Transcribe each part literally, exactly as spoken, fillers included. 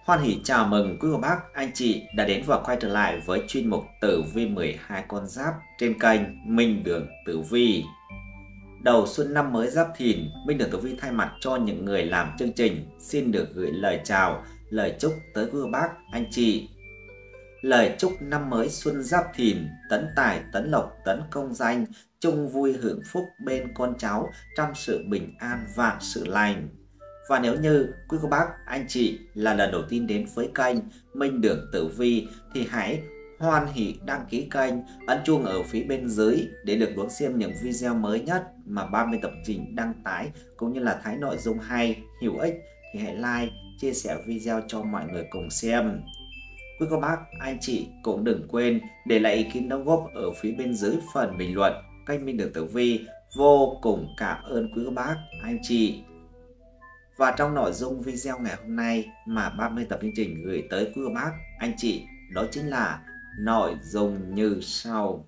Hoan hỉ chào mừng quý cô bác, anh chị đã đến và quay trở lại với chuyên mục Tử vi mười hai con giáp trên kênh Minh Đường Tử Vi. Đầu xuân năm mới Giáp Thìn, Minh Đường Tử Vi thay mặt cho những người làm chương trình xin được gửi lời chào, lời chúc tới quý cô bác, anh chị. Lời chúc năm mới xuân Giáp Thìn, tấn tài, tấn lộc, tấn công danh, chung vui hưởng phúc bên con cháu, trăm sự bình an, vạn sự lành. Và nếu như quý cô bác, anh chị là lần đầu tiên đến với kênh Minh Đường Tử Vi thì hãy hoan hỉ đăng ký kênh, ấn chuông ở phía bên dưới để được đón xem những video mới nhất mà ba mươi tập trình đăng tải, cũng như là thấy nội dung hay, hữu ích thì hãy like, chia sẻ video cho mọi người cùng xem. Quý cô bác, anh chị cũng đừng quên để lại ý kiến đóng góp ở phía bên dưới phần bình luận kênh Minh Đường Tử Vi. Vô cùng cảm ơn quý cô bác, anh chị. Và trong nội dung video ngày hôm nay mà ba mươi tập chương trình gửi tới quý cô bác, anh chị, đó chính là nội dung như sau.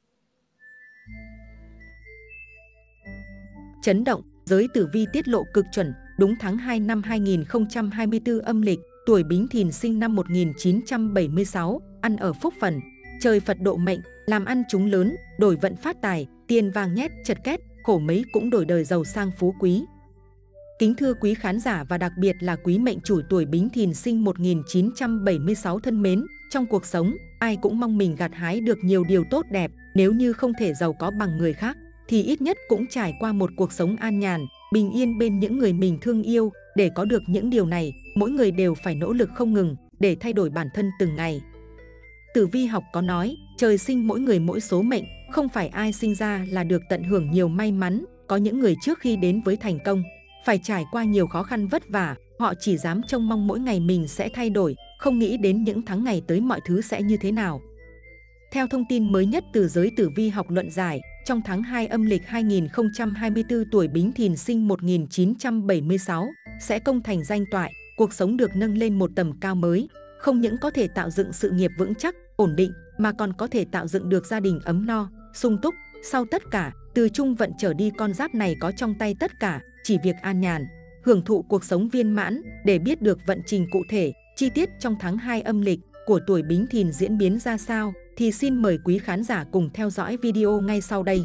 Chấn động, giới tử vi tiết lộ cực chuẩn, đúng tháng hai năm hai nghìn không trăm hai mươi tư âm lịch, tuổi Bính Thìn sinh năm một nghìn chín trăm bảy mươi sáu, ăn ở phúc phần, trời Phật độ mệnh, làm ăn trúng lớn, đổi vận phát tài, tiền vàng nhét chật két, khổ mấy cũng đổi đời giàu sang phú quý. Kính thưa quý khán giả và đặc biệt là quý mệnh chủ tuổi Bính Thìn sinh một nghìn chín trăm bảy mươi sáu thân mến, trong cuộc sống, ai cũng mong mình gặt hái được nhiều điều tốt đẹp, nếu như không thể giàu có bằng người khác, thì ít nhất cũng trải qua một cuộc sống an nhàn, bình yên bên những người mình thương yêu. Để có được những điều này, mỗi người đều phải nỗ lực không ngừng để thay đổi bản thân từng ngày. Tử vi học có nói, trời sinh mỗi người mỗi số mệnh, không phải ai sinh ra là được tận hưởng nhiều may mắn, có những người trước khi đến với thành công, phải trải qua nhiều khó khăn vất vả, họ chỉ dám trông mong mỗi ngày mình sẽ thay đổi, không nghĩ đến những tháng ngày tới mọi thứ sẽ như thế nào. Theo thông tin mới nhất từ giới tử vi học luận giải, trong tháng hai âm lịch hai nghìn không trăm hai mươi tư tuổi Bính Thìn sinh một nghìn chín trăm bảy mươi sáu sẽ công thành danh toại, cuộc sống được nâng lên một tầm cao mới, không những có thể tạo dựng sự nghiệp vững chắc, ổn định, mà còn có thể tạo dựng được gia đình ấm no, sung túc. Sau tất cả, từ trung vận trở đi con giáp này có trong tay tất cả, chỉ việc an nhàn, hưởng thụ cuộc sống viên mãn. Để biết được vận trình cụ thể, chi tiết trong tháng hai âm lịch của tuổi Bính Thìn diễn biến ra sao, thì xin mời quý khán giả cùng theo dõi video ngay sau đây.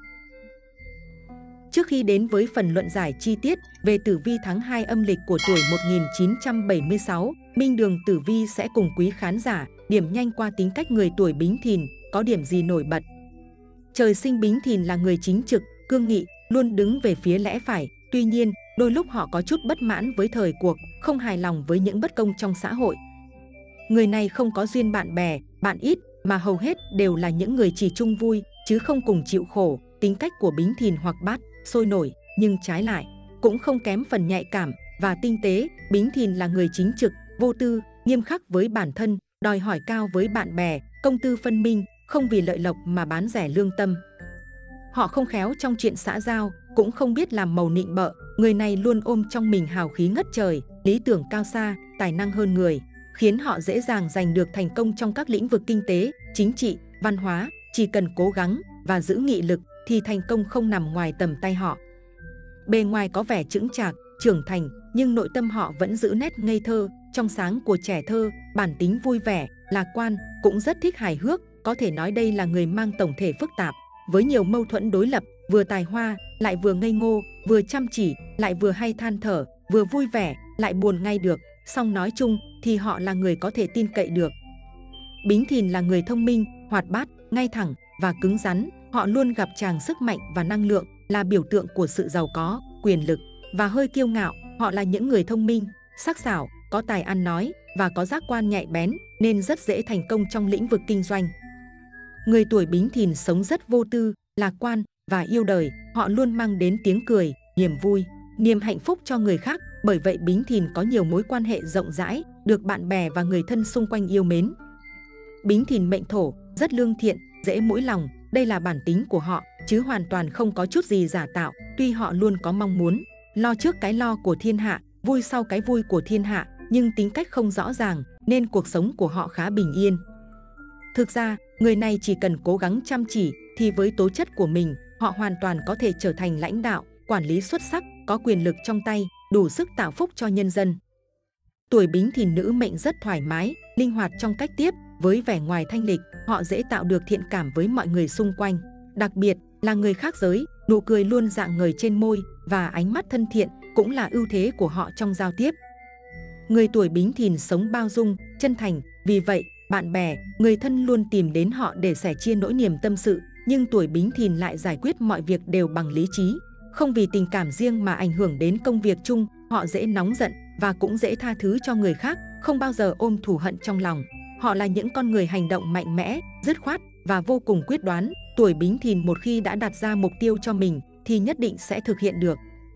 Trước khi đến với phần luận giải chi tiết về tử vi tháng hai âm lịch của tuổi một nghìn chín trăm bảy mươi sáu, Minh Đường Tử Vi sẽ cùng quý khán giả điểm nhanh qua tính cách người tuổi Bính Thìn có điểm gì nổi bật. Trời sinh Bính Thìn là người chính trực, cương nghị, luôn đứng về phía lẽ phải. Tuy nhiên, đôi lúc họ có chút bất mãn với thời cuộc, không hài lòng với những bất công trong xã hội. Người này không có duyên bạn bè, bạn ít, mà hầu hết đều là những người chỉ chung vui, chứ không cùng chịu khổ. Tính cách của Bính Thìn hoặc bát, sôi nổi, nhưng trái lại, cũng không kém phần nhạy cảm và tinh tế. Bính Thìn là người chính trực, vô tư, nghiêm khắc với bản thân, đòi hỏi cao với bạn bè, công tư phân minh, không vì lợi lộc mà bán rẻ lương tâm. Họ không khéo trong chuyện xã giao, cũng không biết làm màu nịnh bợ. Người này luôn ôm trong mình hào khí ngất trời, lý tưởng cao xa, tài năng hơn người, khiến họ dễ dàng giành được thành công trong các lĩnh vực kinh tế, chính trị, văn hóa. Chỉ cần cố gắng và giữ nghị lực thì thành công không nằm ngoài tầm tay họ. Bề ngoài có vẻ chững chạc, trưởng thành, nhưng nội tâm họ vẫn giữ nét ngây thơ, trong sáng của trẻ thơ, bản tính vui vẻ, lạc quan, cũng rất thích hài hước. Có thể nói đây là người mang tổng thể phức tạp, với nhiều mâu thuẫn đối lập, vừa tài hoa, lại vừa ngây ngô, vừa chăm chỉ, lại vừa hay than thở, vừa vui vẻ, lại buồn ngay được. Song nói chung thì họ là người có thể tin cậy được. Bính Thìn là người thông minh, hoạt bát, ngay thẳng và cứng rắn. Họ luôn gặp tràn sức mạnh và năng lượng, là biểu tượng của sự giàu có, quyền lực và hơi kiêu ngạo. Họ là những người thông minh, sắc sảo, có tài ăn nói và có giác quan nhạy bén, nên rất dễ thành công trong lĩnh vực kinh doanh. Người tuổi Bính Thìn sống rất vô tư, lạc quan và yêu đời. Họ luôn mang đến tiếng cười, niềm vui, niềm hạnh phúc cho người khác. Bởi vậy Bính Thìn có nhiều mối quan hệ rộng rãi, được bạn bè và người thân xung quanh yêu mến. Bính Thìn mệnh thổ, rất lương thiện, dễ mũi lòng. Đây là bản tính của họ, chứ hoàn toàn không có chút gì giả tạo. Tuy họ luôn có mong muốn lo trước cái lo của thiên hạ, vui sau cái vui của thiên hạ, nhưng tính cách không rõ ràng, nên cuộc sống của họ khá bình yên. Thực ra, người này chỉ cần cố gắng chăm chỉ, thì với tố chất của mình, họ hoàn toàn có thể trở thành lãnh đạo, quản lý xuất sắc, có quyền lực trong tay, đủ sức tạo phúc cho nhân dân. Tuổi Bính Thìn nữ mệnh rất thoải mái, linh hoạt trong cách tiếp, với vẻ ngoài thanh lịch, họ dễ tạo được thiện cảm với mọi người xung quanh. Đặc biệt là người khác giới, nụ cười luôn rạng ngời trên môi và ánh mắt thân thiện cũng là ưu thế của họ trong giao tiếp. Người tuổi Bính Thìn sống bao dung, chân thành, vì vậy bạn bè, người thân luôn tìm đến họ để sẻ chia nỗi niềm tâm sự, nhưng tuổi Bính Thìn lại giải quyết mọi việc đều bằng lý trí, không vì tình cảm riêng mà ảnh hưởng đến công việc chung. Họ dễ nóng giận và cũng dễ tha thứ cho người khác, không bao giờ ôm thù hận trong lòng. Họ là những con người hành động mạnh mẽ, dứt khoát và vô cùng quyết đoán. Tuổi Bính Thìn một khi đã đặt ra mục tiêu cho mình thì nhất định sẽ thực hiện được.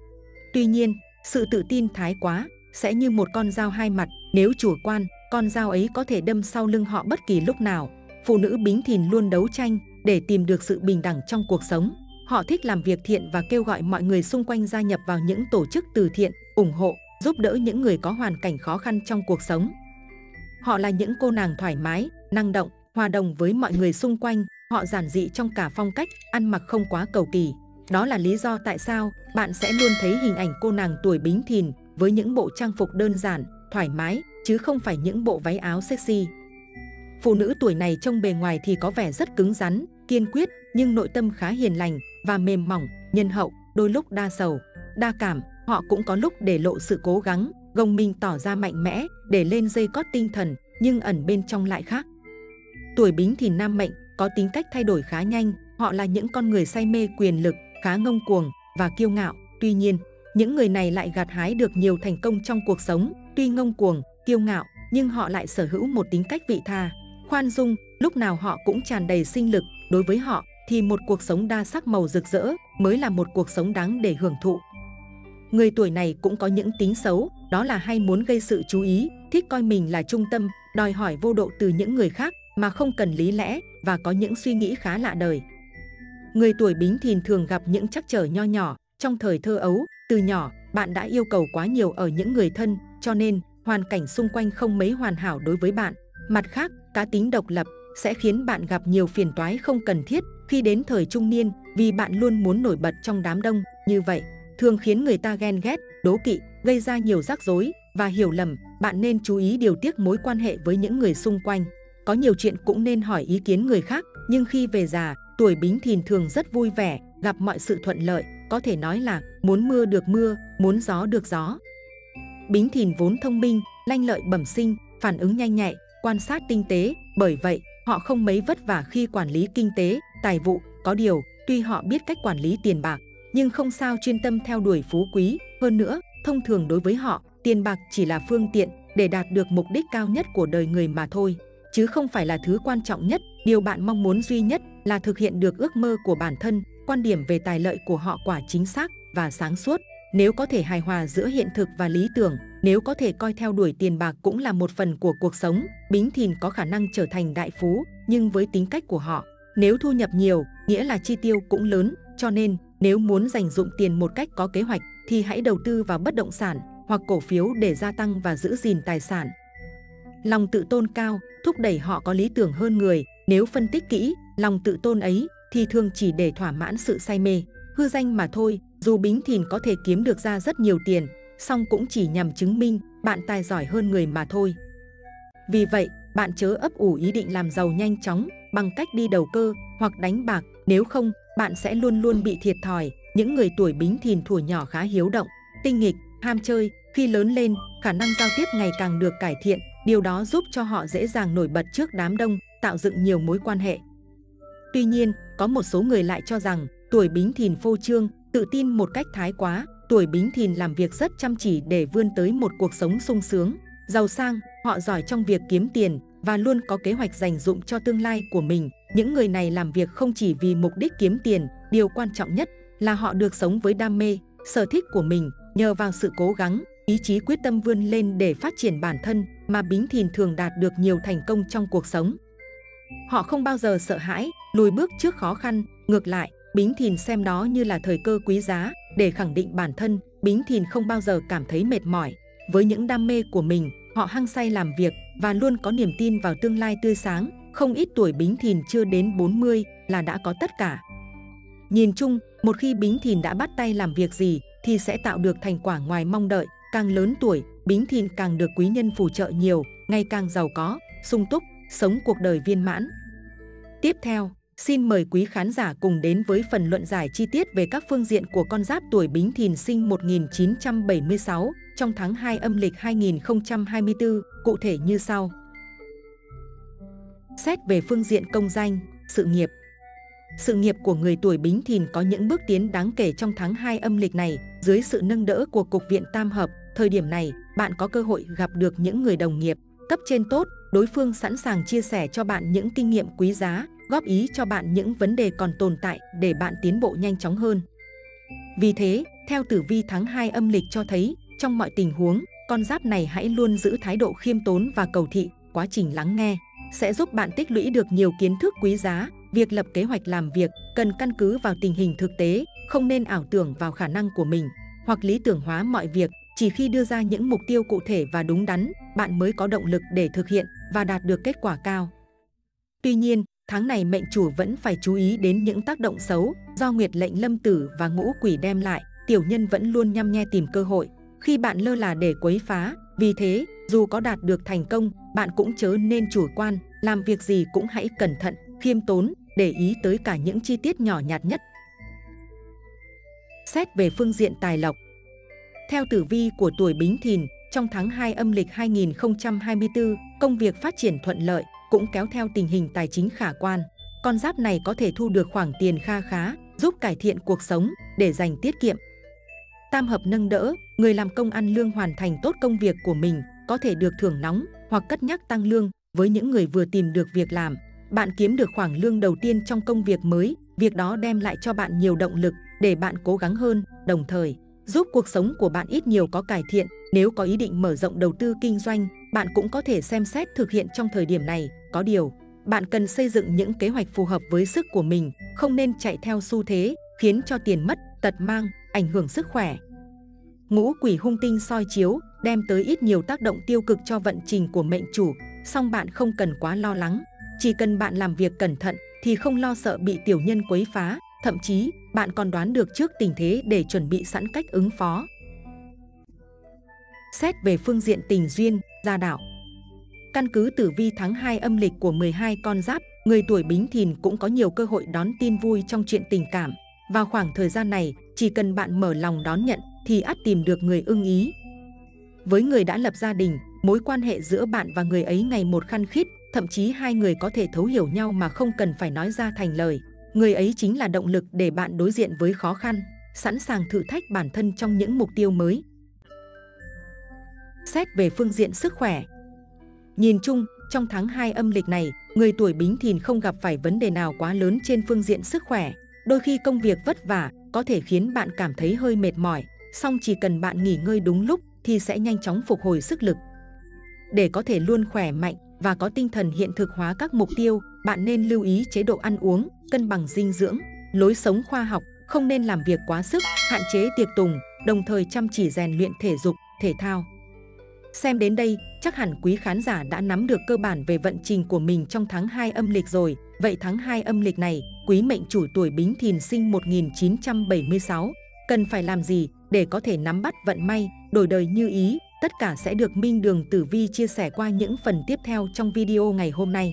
Tuy nhiên, sự tự tin thái quá sẽ như một con dao hai mặt, nếu chủ quan, con dao ấy có thể đâm sau lưng họ bất kỳ lúc nào. Phụ nữ Bính Thìn luôn đấu tranh để tìm được sự bình đẳng trong cuộc sống. Họ thích làm việc thiện và kêu gọi mọi người xung quanh gia nhập vào những tổ chức từ thiện, ủng hộ, giúp đỡ những người có hoàn cảnh khó khăn trong cuộc sống. Họ là những cô nàng thoải mái, năng động, hòa đồng với mọi người xung quanh. Họ giản dị trong cả phong cách, ăn mặc không quá cầu kỳ. Đó là lý do tại sao bạn sẽ luôn thấy hình ảnh cô nàng tuổi Bính Thìn với những bộ trang phục đơn giản, thoải mái, chứ không phải những bộ váy áo sexy. Phụ nữ tuổi này trông bề ngoài thì có vẻ rất cứng rắn, kiên quyết, nhưng nội tâm khá hiền lành và mềm mỏng, nhân hậu, đôi lúc đa sầu, đa cảm. Họ cũng có lúc để lộ sự cố gắng, gồng mình tỏ ra mạnh mẽ để lên dây cót tinh thần, nhưng ẩn bên trong lại khác. Tuổi Bính Thìn nam mệnh có tính cách thay đổi khá nhanh. Họ là những con người say mê quyền lực, khá ngông cuồng và kiêu ngạo. Tuy nhiên, những người này lại gặt hái được nhiều thành công trong cuộc sống. Tuy ngông cuồng, kiêu ngạo, nhưng họ lại sở hữu một tính cách vị tha, khoan dung. Lúc nào họ cũng tràn đầy sinh lực. Đối với họ thì một cuộc sống đa sắc màu rực rỡ mới là một cuộc sống đáng để hưởng thụ. Người tuổi này cũng có những tính xấu, đó là hay muốn gây sự chú ý, thích coi mình là trung tâm, đòi hỏi vô độ từ những người khác mà không cần lý lẽ và có những suy nghĩ khá lạ đời. Người tuổi Bính Thìn thường gặp những trắc trở nho nhỏ trong thời thơ ấu. Từ nhỏ, bạn đã yêu cầu quá nhiều ở những người thân, cho nên hoàn cảnh xung quanh không mấy hoàn hảo đối với bạn. Mặt khác, cá tính độc lập sẽ khiến bạn gặp nhiều phiền toái không cần thiết khi đến thời trung niên, vì bạn luôn muốn nổi bật trong đám đông. Như vậy, thường khiến người ta ghen ghét, đố kỵ, gây ra nhiều rắc rối và hiểu lầm. Bạn nên chú ý điều tiết mối quan hệ với những người xung quanh. Có nhiều chuyện cũng nên hỏi ý kiến người khác, nhưng khi về già, tuổi Bính Thìn thường rất vui vẻ, gặp mọi sự thuận lợi, có thể nói là muốn mưa được mưa, muốn gió được gió. Bính Thìn vốn thông minh, lanh lợi bẩm sinh, phản ứng nhanh nhạy, quan sát tinh tế, bởi vậy họ không mấy vất vả khi quản lý kinh tế, tài vụ. Có điều, tuy họ biết cách quản lý tiền bạc, nhưng không sao chuyên tâm theo đuổi phú quý. Hơn nữa, thông thường đối với họ, tiền bạc chỉ là phương tiện để đạt được mục đích cao nhất của đời người mà thôi, chứ không phải là thứ quan trọng nhất. Điều bạn mong muốn duy nhất là thực hiện được ước mơ của bản thân. Quan điểm về tài lợi của họ quả chính xác và sáng suốt. Nếu có thể hài hòa giữa hiện thực và lý tưởng, nếu có thể coi theo đuổi tiền bạc cũng là một phần của cuộc sống, Bính Thìn có khả năng trở thành đại phú. Nhưng với tính cách của họ, nếu thu nhập nhiều, nghĩa là chi tiêu cũng lớn. Cho nên, nếu muốn dành dụm tiền một cách có kế hoạch, thì hãy đầu tư vào bất động sản hoặc cổ phiếu để gia tăng và giữ gìn tài sản. Lòng tự tôn cao thúc đẩy họ có lý tưởng hơn người. Nếu phân tích kỹ, lòng tự tôn ấy thì thường chỉ để thỏa mãn sự say mê, hư danh mà thôi. Dù Bính Thìn có thể kiếm được ra rất nhiều tiền, song cũng chỉ nhằm chứng minh bạn tài giỏi hơn người mà thôi. Vì vậy, bạn chớ ấp ủ ý định làm giàu nhanh chóng bằng cách đi đầu cơ hoặc đánh bạc, nếu không, bạn sẽ luôn luôn bị thiệt thòi. Những người tuổi Bính Thìn thuở nhỏ khá hiếu động, tinh nghịch, ham chơi. Khi lớn lên, khả năng giao tiếp ngày càng được cải thiện. Điều đó giúp cho họ dễ dàng nổi bật trước đám đông, tạo dựng nhiều mối quan hệ. Tuy nhiên, có một số người lại cho rằng tuổi Bính Thìn phô trương, tự tin một cách thái quá. Tuổi Bính Thìn làm việc rất chăm chỉ để vươn tới một cuộc sống sung sướng, giàu sang. Họ giỏi trong việc kiếm tiền và luôn có kế hoạch dành dụm cho tương lai của mình. Những người này làm việc không chỉ vì mục đích kiếm tiền, điều quan trọng nhất là họ được sống với đam mê, sở thích của mình. Nhờ vào sự cố gắng, ý chí quyết tâm vươn lên để phát triển bản thân mà Bính Thìn thường đạt được nhiều thành công trong cuộc sống. Họ không bao giờ sợ hãi, lùi bước trước khó khăn. Ngược lại, Bính Thìn xem đó như là thời cơ quý giá để khẳng định bản thân. Bính Thìn không bao giờ cảm thấy mệt mỏi với những đam mê của mình. Họ hăng say làm việc và luôn có niềm tin vào tương lai tươi sáng. Không ít tuổi Bính Thìn chưa đến bốn mươi là đã có tất cả. Nhìn chung, một khi Bính Thìn đã bắt tay làm việc gì thì sẽ tạo được thành quả ngoài mong đợi. Càng lớn tuổi, Bính Thìn càng được quý nhân phù trợ nhiều, ngày càng giàu có, sung túc, sống cuộc đời viên mãn. Tiếp theo, xin mời quý khán giả cùng đến với phần luận giải chi tiết về các phương diện của con giáp tuổi Bính Thìn sinh một nghìn chín trăm bảy mươi sáu trong tháng hai âm lịch hai nghìn không trăm hai mươi tư, cụ thể như sau. Xét về phương diện công danh, sự nghiệp. Sự nghiệp của người tuổi Bính Thìn có những bước tiến đáng kể trong tháng hai âm lịch này, dưới sự nâng đỡ của cục viện tam hợp. Thời điểm này, bạn có cơ hội gặp được những người đồng nghiệp, cấp trên tốt, đối phương sẵn sàng chia sẻ cho bạn những kinh nghiệm quý giá, góp ý cho bạn những vấn đề còn tồn tại để bạn tiến bộ nhanh chóng hơn. Vì thế, theo tử vi tháng hai âm lịch cho thấy, trong mọi tình huống, con giáp này hãy luôn giữ thái độ khiêm tốn và cầu thị. Quá trình lắng nghe sẽ giúp bạn tích lũy được nhiều kiến thức quý giá. Việc lập kế hoạch làm việc cần căn cứ vào tình hình thực tế, không nên ảo tưởng vào khả năng của mình hoặc lý tưởng hóa mọi việc. Chỉ khi đưa ra những mục tiêu cụ thể và đúng đắn, bạn mới có động lực để thực hiện và đạt được kết quả cao. Tuy nhiên, tháng này mệnh chủ vẫn phải chú ý đến những tác động xấu do nguyệt lệnh lâm tử và ngũ quỷ đem lại. Tiểu nhân vẫn luôn nhăm nhe tìm cơ hội khi bạn lơ là để quấy phá. Vì thế, dù có đạt được thành công, bạn cũng chớ nên chủ quan, làm việc gì cũng hãy cẩn thận, khiêm tốn, để ý tới cả những chi tiết nhỏ nhặt nhất. Xét về phương diện tài lộc. Theo tử vi của tuổi Bính Thìn, trong tháng hai âm lịch hai nghìn không trăm hai mươi tư, công việc phát triển thuận lợi, cũng kéo theo tình hình tài chính khả quan. Con giáp này có thể thu được khoản tiền kha khá, giúp cải thiện cuộc sống, để dành tiết kiệm. Tam hợp nâng đỡ, người làm công ăn lương hoàn thành tốt công việc của mình, có thể được thưởng nóng hoặc cất nhắc tăng lương. Với những người vừa tìm được việc làm, bạn kiếm được khoản lương đầu tiên trong công việc mới. Việc đó đem lại cho bạn nhiều động lực để bạn cố gắng hơn, đồng thời giúp cuộc sống của bạn ít nhiều có cải thiện. Nếu có ý định mở rộng đầu tư kinh doanh, bạn cũng có thể xem xét thực hiện trong thời điểm này. Có điều, bạn cần xây dựng những kế hoạch phù hợp với sức của mình, không nên chạy theo xu thế, khiến cho tiền mất, tật mang, ảnh hưởng sức khỏe. Ngũ quỷ hung tinh soi chiếu, đem tới ít nhiều tác động tiêu cực cho vận trình của mệnh chủ, song bạn không cần quá lo lắng. Chỉ cần bạn làm việc cẩn thận thì không lo sợ bị tiểu nhân quấy phá, thậm chí bạn còn đoán được trước tình thế để chuẩn bị sẵn cách ứng phó. Xét về phương diện tình duyên, gia đạo. Căn cứ tử vi tháng hai âm lịch của mười hai con giáp, người tuổi Bính Thìn cũng có nhiều cơ hội đón tin vui trong chuyện tình cảm. Vào khoảng thời gian này, chỉ cần bạn mở lòng đón nhận thì ắt tìm được người ưng ý. Với người đã lập gia đình, mối quan hệ giữa bạn và người ấy ngày một khăng khít, thậm chí hai người có thể thấu hiểu nhau mà không cần phải nói ra thành lời. Người ấy chính là động lực để bạn đối diện với khó khăn, sẵn sàng thử thách bản thân trong những mục tiêu mới. Xét về phương diện sức khỏe. Nhìn chung, trong tháng hai âm lịch này, người tuổi Bính Thìn không gặp phải vấn đề nào quá lớn trên phương diện sức khỏe. Đôi khi công việc vất vả có thể khiến bạn cảm thấy hơi mệt mỏi, song chỉ cần bạn nghỉ ngơi đúng lúc thì sẽ nhanh chóng phục hồi sức lực. Để có thể luôn khỏe mạnh và có tinh thần hiện thực hóa các mục tiêu, bạn nên lưu ý chế độ ăn uống, cân bằng dinh dưỡng, lối sống khoa học, không nên làm việc quá sức, hạn chế tiệc tùng, đồng thời chăm chỉ rèn luyện thể dục, thể thao. Xem đến đây, chắc hẳn quý khán giả đã nắm được cơ bản về vận trình của mình trong tháng hai âm lịch rồi. Vậy tháng hai âm lịch này, quý mệnh chủ tuổi Bính Thìn sinh một nghìn chín trăm bảy mươi sáu, cần phải làm gì để có thể nắm bắt vận may, đổi đời như ý? Tất cả sẽ được Minh Đường Tử Vi chia sẻ qua những phần tiếp theo trong video ngày hôm nay.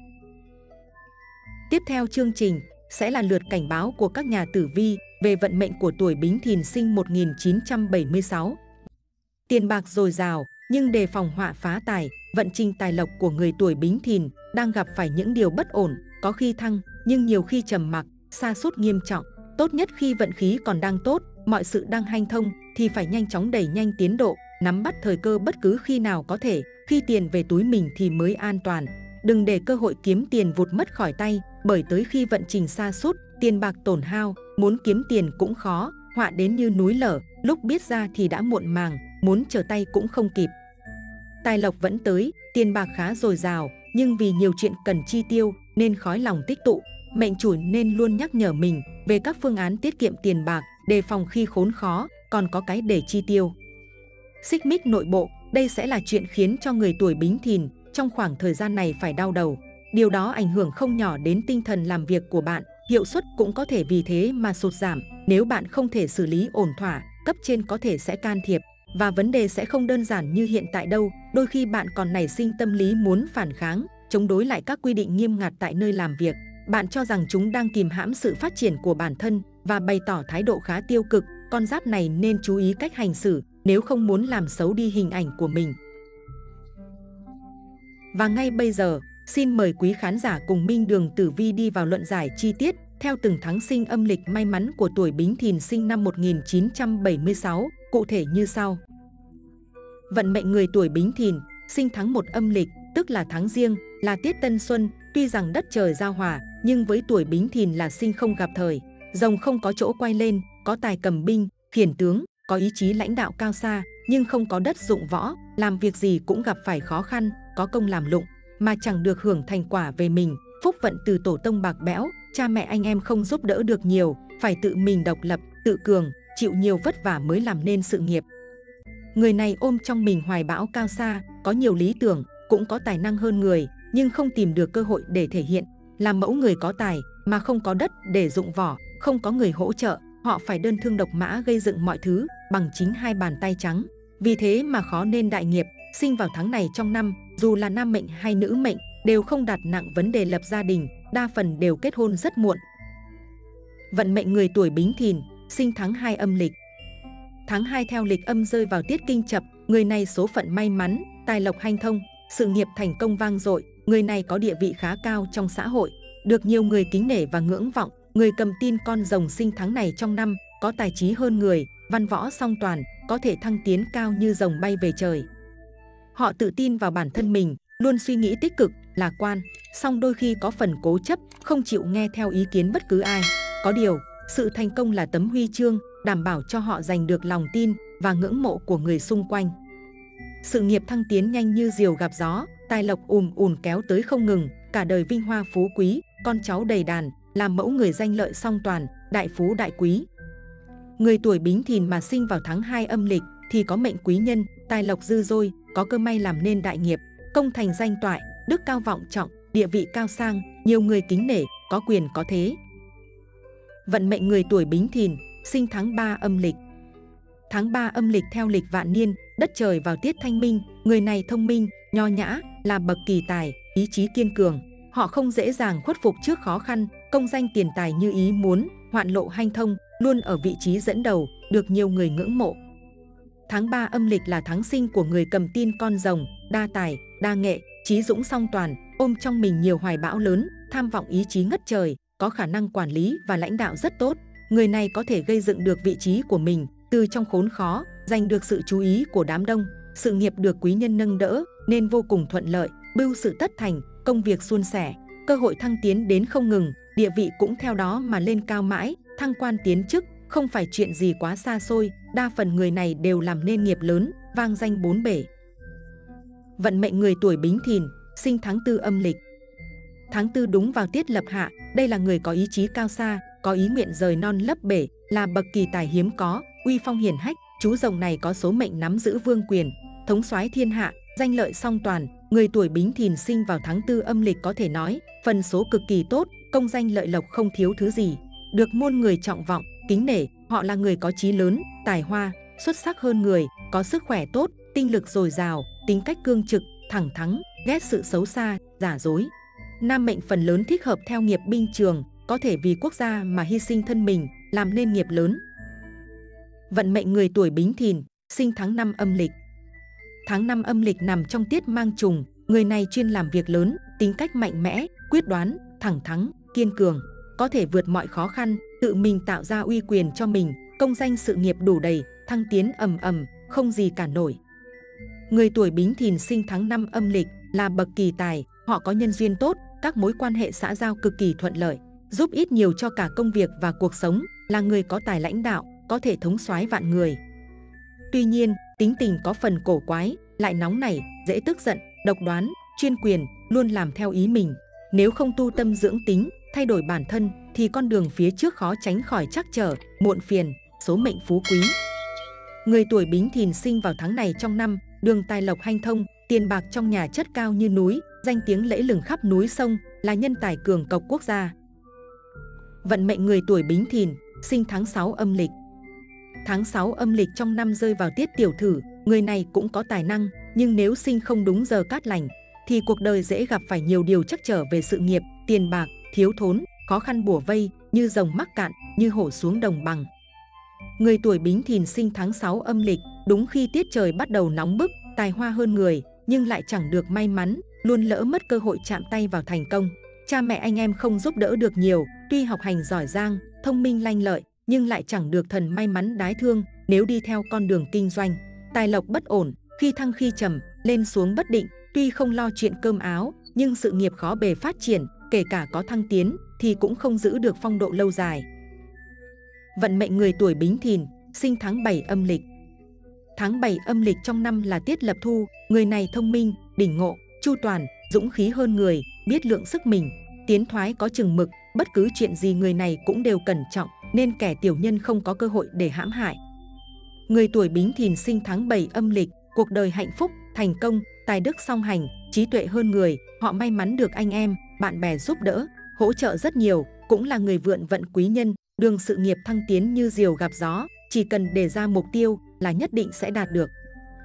Tiếp theo chương trình sẽ là lượt cảnh báo của các nhà tử vi về vận mệnh của tuổi Bính Thìn sinh một nghìn chín trăm bảy mươi sáu. Tiền bạc dồi dào, nhưng đề phòng họa phá tài. Vận trình tài lộc của người tuổi Bính Thìn đang gặp phải những điều bất ổn, có khi thăng nhưng nhiều khi trầm mặc, sa sút nghiêm trọng. Tốt nhất khi vận khí còn đang tốt, mọi sự đang hanh thông thì phải nhanh chóng đẩy nhanh tiến độ, nắm bắt thời cơ bất cứ khi nào có thể. Khi tiền về túi mình thì mới an toàn. Đừng để cơ hội kiếm tiền vụt mất khỏi tay, bởi tới khi vận trình sa sút, tiền bạc tổn hao, muốn kiếm tiền cũng khó, họa đến như núi lở, lúc biết ra thì đã muộn màng, muốn trở tay cũng không kịp. Tài lộc vẫn tới, tiền bạc khá dồi dào, nhưng vì nhiều chuyện cần chi tiêu nên khói lòng tích tụ. Mệnh chủ nên luôn nhắc nhở mình về các phương án tiết kiệm tiền bạc, đề phòng khi khốn khó, còn có cái để chi tiêu. Xích mích nội bộ, đây sẽ là chuyện khiến cho người tuổi Bính Thìn trong khoảng thời gian này phải đau đầu. Điều đó ảnh hưởng không nhỏ đến tinh thần làm việc của bạn, hiệu suất cũng có thể vì thế mà sụt giảm. Nếu bạn không thể xử lý ổn thỏa, cấp trên có thể sẽ can thiệp. Và vấn đề sẽ không đơn giản như hiện tại đâu, đôi khi bạn còn nảy sinh tâm lý muốn phản kháng, chống đối lại các quy định nghiêm ngặt tại nơi làm việc. Bạn cho rằng chúng đang kìm hãm sự phát triển của bản thân và bày tỏ thái độ khá tiêu cực. Con giáp này nên chú ý cách hành xử nếu không muốn làm xấu đi hình ảnh của mình. Và ngay bây giờ, xin mời quý khán giả cùng Minh Đường Tử Vi đi vào luận giải chi tiết theo từng tháng sinh âm lịch may mắn của tuổi Bính Thìn sinh năm một nghìn chín trăm bảy mươi sáu, cụ thể như sau. Vận mệnh người tuổi Bính Thìn, sinh tháng một âm lịch, tức là tháng Giêng, là tiết tân xuân, tuy rằng đất trời giao hòa, nhưng với tuổi Bính Thìn là sinh không gặp thời, rồng không có chỗ quay lên, có tài cầm binh, khiển tướng, có ý chí lãnh đạo cao xa, nhưng không có đất dụng võ, làm việc gì cũng gặp phải khó khăn, có công làm lụng, mà chẳng được hưởng thành quả về mình, phúc vận từ tổ tông bạc bẽo, cha mẹ anh em không giúp đỡ được nhiều, phải tự mình độc lập, tự cường, chịu nhiều vất vả mới làm nên sự nghiệp. Người này ôm trong mình hoài bão cao xa, có nhiều lý tưởng, cũng có tài năng hơn người, nhưng không tìm được cơ hội để thể hiện. Làm mẫu người có tài mà không có đất để dụng võ, không có người hỗ trợ, họ phải đơn thương độc mã gây dựng mọi thứ bằng chính hai bàn tay trắng. Vì thế mà khó nên đại nghiệp. Sinh vào tháng này trong năm, dù là nam mệnh hay nữ mệnh, đều không đặt nặng vấn đề lập gia đình, đa phần đều kết hôn rất muộn. Vận mệnh người tuổi Bính Thìn, sinh tháng hai âm lịch. Tháng hai theo lịch âm rơi vào tiết Kinh Chập, người này số phận may mắn, tài lộc hanh thông, sự nghiệp thành công vang dội, người này có địa vị khá cao trong xã hội, được nhiều người kính nể và ngưỡng vọng. Người cầm tin con rồng sinh tháng này trong năm, có tài trí hơn người, văn võ song toàn, có thể thăng tiến cao như rồng bay về trời. Họ tự tin vào bản thân mình, luôn suy nghĩ tích cực, lạc quan, song đôi khi có phần cố chấp, không chịu nghe theo ý kiến bất cứ ai. Có điều, sự thành công là tấm huy chương, đảm bảo cho họ giành được lòng tin và ngưỡng mộ của người xung quanh. Sự nghiệp thăng tiến nhanh như diều gặp gió, tài lộc ùm ùm kéo tới không ngừng, cả đời vinh hoa phú quý, con cháu đầy đàn, làm mẫu người danh lợi song toàn, đại phú đại quý. Người tuổi Bính Thìn mà sinh vào tháng hai âm lịch thì có mệnh quý nhân, tài lộc dư dôi, có cơ may làm nên đại nghiệp, công thành danh toại, đức cao vọng trọng, địa vị cao sang, nhiều người kính nể, có quyền có thế. Vận mệnh người tuổi Bính Thìn, sinh tháng ba âm lịch. Tháng ba âm lịch theo lịch vạn niên, đất trời vào tiết thanh minh, người này thông minh, nho nhã, là bậc kỳ tài, ý chí kiên cường. Họ không dễ dàng khuất phục trước khó khăn, công danh tiền tài như ý muốn, hoạn lộ hanh thông, luôn ở vị trí dẫn đầu, được nhiều người ngưỡng mộ. Tháng ba âm lịch là tháng sinh của người cầm tin con rồng, đa tài, đa nghệ, trí dũng song toàn, ôm trong mình nhiều hoài bão lớn, tham vọng ý chí ngất trời, có khả năng quản lý và lãnh đạo rất tốt. Người này có thể gây dựng được vị trí của mình, từ trong khốn khó, giành được sự chú ý của đám đông, sự nghiệp được quý nhân nâng đỡ, nên vô cùng thuận lợi, bưu sự tất thành, công việc suôn sẻ, cơ hội thăng tiến đến không ngừng, địa vị cũng theo đó mà lên cao mãi, thăng quan tiến chức, không phải chuyện gì quá xa xôi, đa phần người này đều làm nên nghiệp lớn, vang danh bốn bể. Vận mệnh người tuổi Bính Thìn, sinh tháng tư âm lịch. Tháng tư đúng vào tiết lập hạ, đây là người có ý chí cao xa, có ý nguyện rời non lấp bể, là bậc kỳ tài hiếm có, uy phong hiển hách. Chú rồng này có số mệnh nắm giữ vương quyền, thống soái thiên hạ, danh lợi song toàn. Người tuổi Bính Thìn sinh vào tháng tư âm lịch có thể nói phần số cực kỳ tốt, công danh lợi lộc không thiếu thứ gì, được muôn người trọng vọng, kính nể. Họ là người có chí lớn, tài hoa, xuất sắc hơn người, có sức khỏe tốt, tinh lực dồi dào, tính cách cương trực, thẳng thắn, ghét sự xấu xa, giả dối. Nam mệnh phần lớn thích hợp theo nghiệp binh trường, có thể vì quốc gia mà hy sinh thân mình, làm nên nghiệp lớn. Vận mệnh người tuổi Bính Thìn, sinh tháng năm âm lịch. Tháng năm âm lịch nằm trong tiết mang trùng, người này chuyên làm việc lớn, tính cách mạnh mẽ, quyết đoán, thẳng thắn, kiên cường, có thể vượt mọi khó khăn, tự mình tạo ra uy quyền cho mình, công danh sự nghiệp đủ đầy, thăng tiến ầm ầm, không gì cản nổi. Người tuổi Bính Thìn sinh tháng năm âm lịch là bậc kỳ tài, họ có nhân duyên tốt, các mối quan hệ xã giao cực kỳ thuận lợi, giúp ít nhiều cho cả công việc và cuộc sống, là người có tài lãnh đạo, có thể thống soái vạn người. Tuy nhiên, tính tình có phần cổ quái, lại nóng nảy, dễ tức giận, độc đoán, chuyên quyền, luôn làm theo ý mình. Nếu không tu tâm dưỡng tính, thay đổi bản thân, thì con đường phía trước khó tránh khỏi trắc trở, muộn phiền, số mệnh phú quý. Người tuổi Bính Thìn sinh vào tháng này trong năm, đường tài lộc hanh thông, tiền bạc trong nhà chất cao như núi, danh tiếng lẫy lừng khắp núi sông, là nhân tài cường cộc quốc gia. Vận mệnh người tuổi Bính Thìn, sinh tháng sáu âm lịch. Tháng sáu âm lịch trong năm rơi vào tiết tiểu thử, người này cũng có tài năng, nhưng nếu sinh không đúng giờ cát lành, thì cuộc đời dễ gặp phải nhiều điều trắc trở về sự nghiệp, tiền bạc, thiếu thốn, khó khăn bủa vây, như rồng mắc cạn, như hổ xuống đồng bằng. Người tuổi Bính Thìn sinh tháng sáu âm lịch, đúng khi tiết trời bắt đầu nóng bức, tài hoa hơn người, nhưng lại chẳng được may mắn, luôn lỡ mất cơ hội chạm tay vào thành công. Cha mẹ anh em không giúp đỡ được nhiều, tuy học hành giỏi giang, thông minh lanh lợi, nhưng lại chẳng được thần may mắn đái thương nếu đi theo con đường kinh doanh. Tài lộc bất ổn, khi thăng khi trầm, lên xuống bất định, tuy không lo chuyện cơm áo, nhưng sự nghiệp khó bề phát triển, kể cả có thăng tiến thì cũng không giữ được phong độ lâu dài. Vận mệnh người tuổi Bính Thìn, sinh tháng bảy âm lịch. Tháng bảy âm lịch trong năm là tiết lập thu, người này thông minh, đỉnh ngộ, chu toàn, dũng khí hơn người, biết lượng sức mình, tiến thoái có chừng mực, bất cứ chuyện gì người này cũng đều cẩn trọng, nên kẻ tiểu nhân không có cơ hội để hãm hại. Người tuổi Bính Thìn sinh tháng bảy âm lịch, cuộc đời hạnh phúc, thành công, tài đức song hành, trí tuệ hơn người, họ may mắn được anh em, bạn bè giúp đỡ, hỗ trợ rất nhiều, cũng là người vượn vận quý nhân, đường sự nghiệp thăng tiến như diều gặp gió, chỉ cần đề ra mục tiêu là nhất định sẽ đạt được.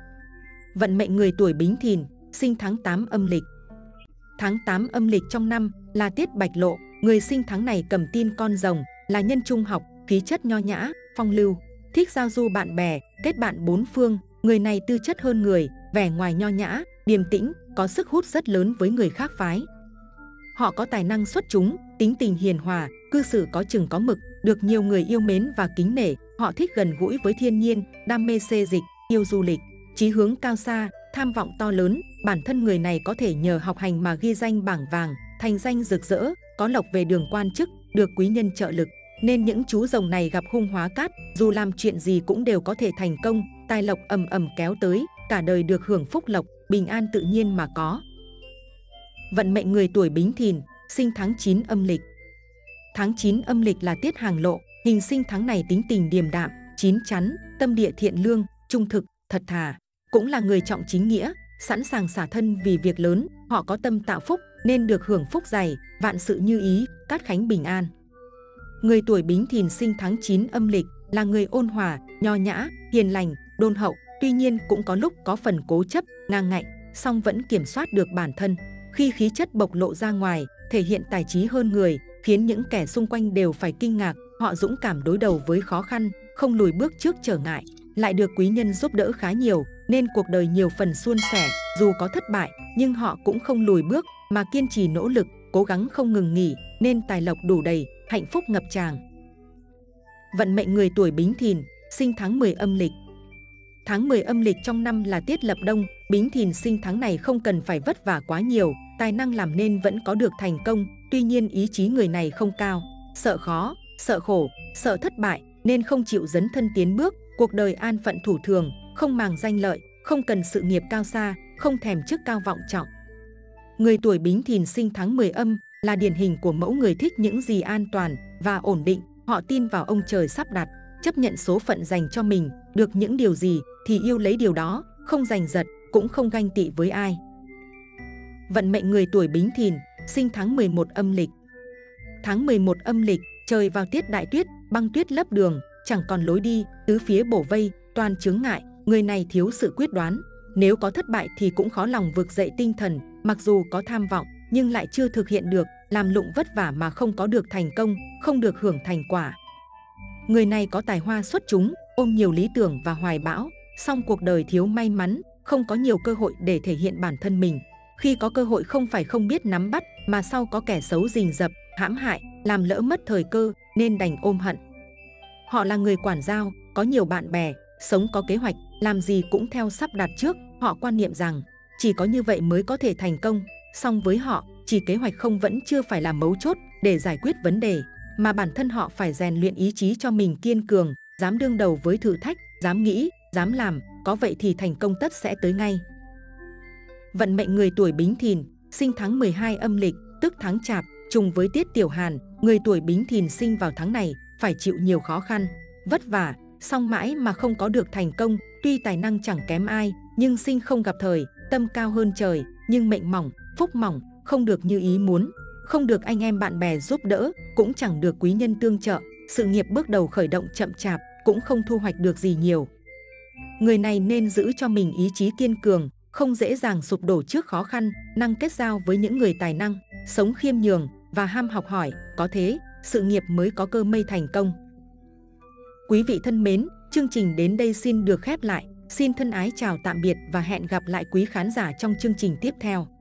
Vận mệnh người tuổi Bính Thìn, sinh tháng tám âm lịch. Tháng tám âm lịch trong năm là tiết bạch lộ, người sinh tháng này cầm tin con rồng, là nhân trung học, khí chất nho nhã, phong lưu, thích giao du bạn bè, kết bạn bốn phương, người này tư chất hơn người, vẻ ngoài nho nhã, điềm tĩnh, có sức hút rất lớn với người khác phái. Họ có tài năng xuất chúng, tính tình hiền hòa, cư xử có chừng có mực, được nhiều người yêu mến và kính nể. Họ thích gần gũi với thiên nhiên, đam mê xê dịch, yêu du lịch, chí hướng cao xa, tham vọng to lớn. Bản thân người này có thể nhờ học hành mà ghi danh bảng vàng, thành danh rực rỡ, có lộc về đường quan chức, được quý nhân trợ lực. Nên những chú rồng này gặp hung hóa cát, dù làm chuyện gì cũng đều có thể thành công, tài lộc ầm ầm kéo tới, cả đời được hưởng phúc lộc, bình an tự nhiên mà có. Vận mệnh người tuổi Bính Thìn, sinh tháng chín âm lịch. Tháng chín âm lịch là tiết hàng lộ, hình sinh tháng này tính tình điềm đạm, chín chắn, tâm địa thiện lương, trung thực, thật thà, cũng là người trọng chính nghĩa, sẵn sàng xả thân vì việc lớn. Họ có tâm tạo phúc nên được hưởng phúc dày, vạn sự như ý, cát khánh bình an. Người tuổi Bính Thìn sinh tháng chín âm lịch là người ôn hòa, nho nhã, hiền lành, đôn hậu, tuy nhiên cũng có lúc có phần cố chấp, ngang ngạnh, song vẫn kiểm soát được bản thân. Khi khí chất bộc lộ ra ngoài, thể hiện tài trí hơn người, khiến những kẻ xung quanh đều phải kinh ngạc. Họ dũng cảm đối đầu với khó khăn, không lùi bước trước trở ngại, lại được quý nhân giúp đỡ khá nhiều, nên cuộc đời nhiều phần suôn sẻ. Dù có thất bại, nhưng họ cũng không lùi bước, mà kiên trì nỗ lực, cố gắng không ngừng nghỉ, nên tài lộc đủ đầy, hạnh phúc ngập tràn. Vận mệnh người tuổi Bính Thìn, sinh tháng mười âm lịch. Tháng mười âm lịch trong năm là tiết lập đông, Bính Thìn sinh tháng này không cần phải vất vả quá nhiều, tài năng làm nên vẫn có được thành công, tuy nhiên ý chí người này không cao, sợ khó, sợ khổ, sợ thất bại, nên không chịu dấn thân tiến bước, cuộc đời an phận thủ thường, không màng danh lợi, không cần sự nghiệp cao xa, không thèm chức cao vọng trọng. Người tuổi Bính Thìn sinh tháng mười âm là điển hình của mẫu người thích những gì an toàn và ổn định, họ tin vào ông trời sắp đặt, chấp nhận số phận dành cho mình, được những điều gì thì yêu lấy điều đó, không giành giật, cũng không ganh tị với ai. Vận mệnh người tuổi Bính Thìn, sinh tháng mười một âm lịch. Tháng mười một âm lịch, trời vào tiết đại tuyết, băng tuyết lấp đường, chẳng còn lối đi, tứ phía bổ vây, toàn chướng ngại, người này thiếu sự quyết đoán. Nếu có thất bại thì cũng khó lòng vực dậy tinh thần, mặc dù có tham vọng, nhưng lại chưa thực hiện được, làm lụng vất vả mà không có được thành công, không được hưởng thành quả. Người này có tài hoa xuất chúng, ôm nhiều lý tưởng và hoài bão, song cuộc đời thiếu may mắn, không có nhiều cơ hội để thể hiện bản thân mình. Khi có cơ hội không phải không biết nắm bắt, mà sau có kẻ xấu rình rập, hãm hại, làm lỡ mất thời cơ, nên đành ôm hận. Họ là người quản giao, có nhiều bạn bè, sống có kế hoạch, làm gì cũng theo sắp đặt trước. Họ quan niệm rằng chỉ có như vậy mới có thể thành công. Song với họ, chỉ kế hoạch không vẫn chưa phải là mấu chốt để giải quyết vấn đề, mà bản thân họ phải rèn luyện ý chí cho mình kiên cường, dám đương đầu với thử thách, dám nghĩ, dám làm, có vậy thì thành công tất sẽ tới ngay. Vận mệnh người tuổi Bính Thìn, sinh tháng mười hai âm lịch, tức tháng Chạp, trùng với tiết Tiểu Hàn. Người tuổi Bính Thìn sinh vào tháng này phải chịu nhiều khó khăn, vất vả, song mãi mà không có được thành công. Tuy tài năng chẳng kém ai, nhưng sinh không gặp thời, tâm cao hơn trời, nhưng mệnh mỏng, phúc mỏng, không được như ý muốn, không được anh em bạn bè giúp đỡ, cũng chẳng được quý nhân tương trợ. Sự nghiệp bước đầu khởi động chậm chạp, cũng không thu hoạch được gì nhiều. Người này nên giữ cho mình ý chí kiên cường, không dễ dàng sụp đổ trước khó khăn, năng kết giao với những người tài năng, sống khiêm nhường và ham học hỏi, có thế, sự nghiệp mới có cơ may thành công. Quý vị thân mến, chương trình đến đây xin được khép lại. Xin thân ái chào tạm biệt và hẹn gặp lại quý khán giả trong chương trình tiếp theo.